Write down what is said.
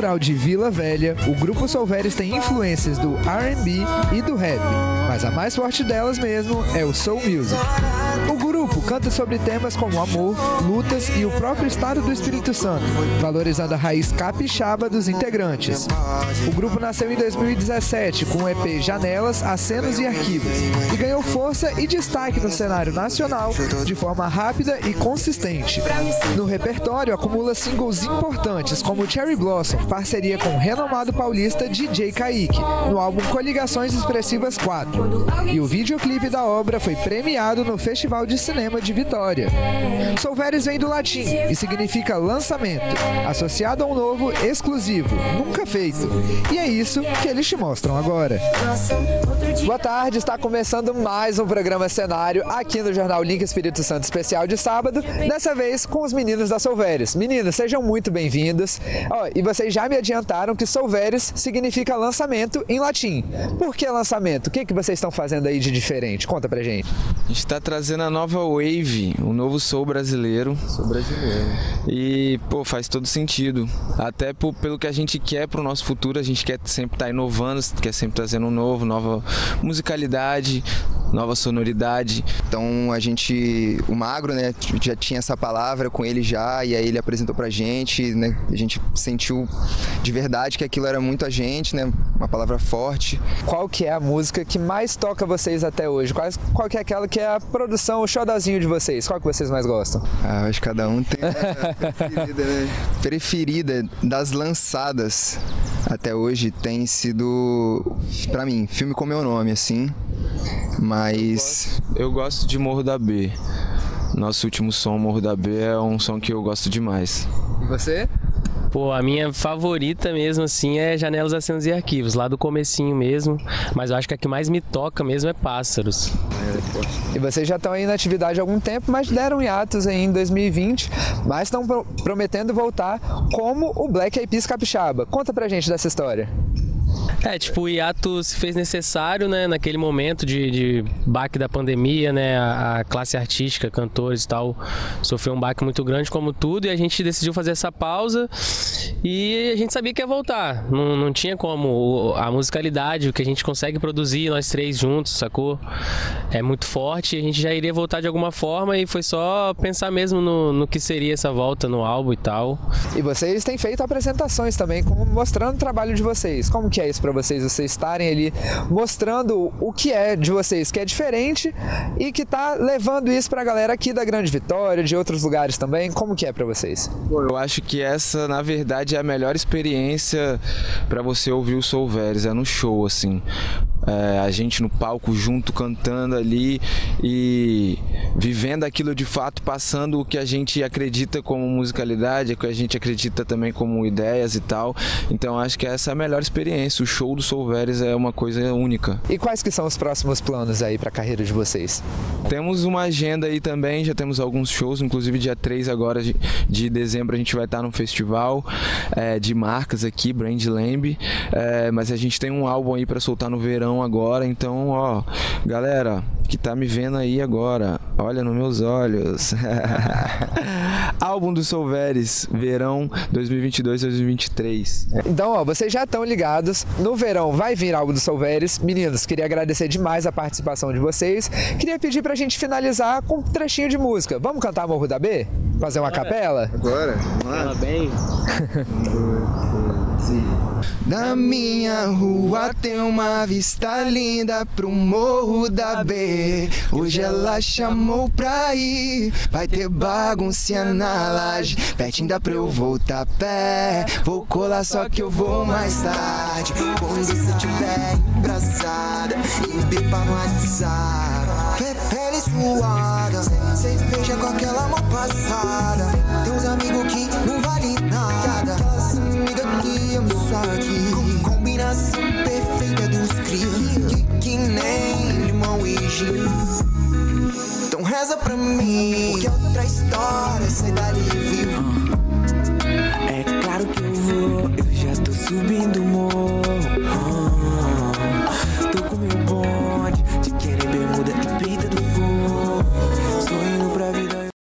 natural de Vila Velha, o grupo Solveres tem influências do R&B e do rap, mas a mais forte delas mesmo é o soul music. O grupo canta sobre temas como amor, lutas e o próprio estado do Espírito Santo, valorizando a raiz capixaba dos integrantes. O grupo nasceu em 2017 com o EP Janelas, Acenos e Arquivos e ganhou força e destaque no cenário nacional de forma rápida e consistente. No repertório acumula singles importantes como Cherry Blossom, parceria com o renomado paulista DJ Kaique, no álbum Coligações Expressivas 4. E o videoclipe da obra foi premiado no Festival de Cinema de Vitória. Solveres vem do latim e significa lançamento, associado a um novo exclusivo, nunca feito. E é isso que eles te mostram agora. Boa tarde, está começando mais um programa Cenário aqui no Jornal Link Espírito Santo Especial de sábado, dessa vez com os meninos da Solveres. Meninos, sejam muito bem-vindos. E vocês já me adiantaram que Solveres significa lançamento em latim. Por que lançamento? O que vocês estão fazendo aí de diferente? Conta pra gente. A gente está trazendo a nova wave, o novo soul brasileiro. E, faz todo sentido. Até pelo que a gente quer pro nosso futuro, a gente quer sempre estar inovando, quer sempre trazendo um novo, nova musicalidade, nova sonoridade. Então o Magro, né, já tinha essa palavra com ele já, e aí ele apresentou pra gente, né, a gente sentiu de verdade que aquilo era muito a gente, né, uma palavra forte. Qual que é a música que mais toca vocês até hoje? Qual que é aquela que é a produção, o xodozinho de vocês? Qual que vocês mais gostam? Acho que cada um tem a preferida, né? Preferida das lançadas até hoje tem sido, pra mim, Filme com Meu Nome, assim, mas... Eu gosto de Morro da B. Nosso último som, Morro da B, é um som que eu gosto demais. E você? A minha favorita mesmo, assim, é Janelas, Acenos e Arquivos, lá do comecinho mesmo, mas eu acho que a que mais me toca mesmo é Pássaros. E vocês já estão aí na atividade há algum tempo, mas deram hiatos aí em 2020, mas estão prometendo voltar como o Black Eyed Peas Capixaba. Conta pra gente dessa história. O hiato se fez necessário, né, naquele momento de baque da pandemia, né, a classe artística, cantores e tal, sofreu um baque muito grande como tudo, e a gente decidiu fazer essa pausa e a gente sabia que ia voltar, não tinha como, a musicalidade, o que a gente consegue produzir, nós três juntos, sacou? É muito forte, a gente já iria voltar de alguma forma e foi só pensar mesmo no que seria essa volta no álbum e tal. E vocês têm feito apresentações também, mostrando o trabalho de vocês, como que é isso pra vocês estarem ali mostrando o que é de vocês, que é diferente e que tá levando isso pra galera aqui da Grande Vitória, de outros lugares também, como que é pra vocês? Eu acho que essa, na verdade, é a melhor experiência pra você ouvir o Solveres, é no show, assim. A gente no palco junto, cantando ali e vivendo aquilo de fato, passando o que a gente acredita como musicalidade, o que a gente acredita também como ideias e tal. Então acho que essa é a melhor experiência, o show do Solveres é uma coisa única. E quais que são os próximos planos aí para a carreira de vocês? Temos uma agenda aí também, já temos alguns shows, inclusive dia 3 agora de dezembro a gente vai estar num festival de marcas aqui, Brand Lamb, mas a gente tem um álbum aí para soltar no verão agora, então galera que tá me vendo aí agora, olha nos meus olhos. Álbum do Solveres, verão 2022-2023. Então, vocês já estão ligados, no verão vai vir álbum do Solveres. Meninos, queria agradecer demais a participação de vocês. Queria pedir pra gente finalizar com um trechinho de música. Vamos cantar Morro da B? Fazer uma capela? Agora? Vamos lá? Fala bem. Na minha rua tem uma vista linda pro Morro da B. Hoje ela chamou pra ir, vai ter baguncinha na laje, pertinho dá pra eu voltar a pé. Vou colar só que eu vou mais tarde, quando você tiver engraçada e pipa no WhatsApp. Pele suada, cerveja com aquela mão passada. Tem uns amigos que não vale nada, aquelas amigas que eu me saque. Combinação perfeita dos crios, que nem limão e gin. Então reza pra mim, porque outra história sai dali vivo. É claro que eu vou, eu já tô subindo o morro.